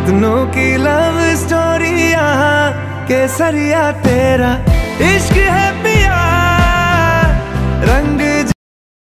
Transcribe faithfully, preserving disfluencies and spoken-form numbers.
कितनों की love story यहाँ केसरिया तेरा इश्क